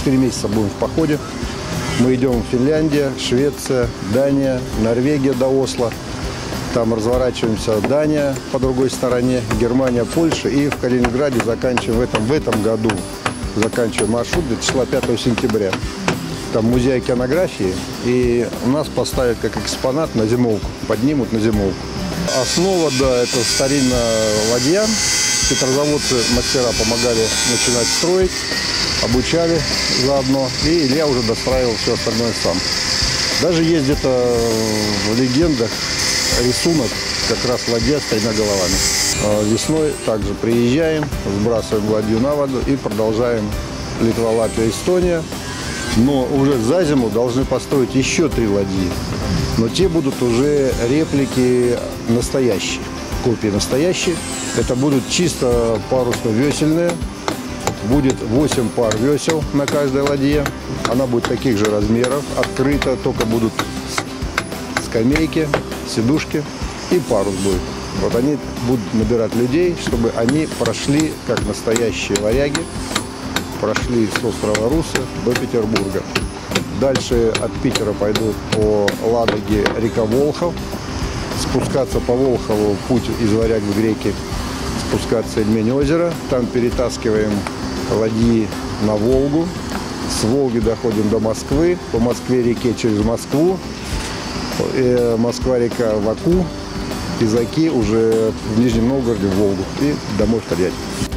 4 месяца будем в походе. Мы идем в Финляндия, Швеция, Дания, Норвегия до Осло. Там разворачиваемся Дания по другой стороне, Германия, Польша. И в Калининграде заканчиваем в этом году. Заканчиваем маршрут до числа 5 сентября. Там музей океанографии. И нас поставят как экспонат на зимовку. Поднимут на зимовку. Основа, да, это старинная ладья. Петрозаводцы, мастера помогали начинать строить, обучали заодно. И Илья уже достраивал все остальное сам. Даже есть где-то в легендах рисунок, как раз ладья с 3 головами. Весной также приезжаем, сбрасываем ладью на воду и продолжаем Литва, Латвия, Эстония. Но уже за зиму должны построить еще 3 ладьи. Но те будут уже реплики настоящие, копии настоящие. Это будут чисто парусно-весельные. Будет 8 пар весел на каждой ладье. Она будет таких же размеров, открыта, только будут скамейки, сидушки и парус будет. Вот они будут набирать людей, чтобы они прошли, как настоящие варяги, прошли с острова Русы до Петербурга. Дальше от Питера пойдут по Ладоге река Волхов. Спускаться по Волхову, путь из Варяг в Греки, спускаться Ильмень озеро. Там перетаскиваем ладьи на Волгу. С Волги доходим до Москвы. По Москве-реке через Москву. Москва-река в Аку. Из Аки уже в Нижнем Новгороде в Волгу. И домой в Тольятти.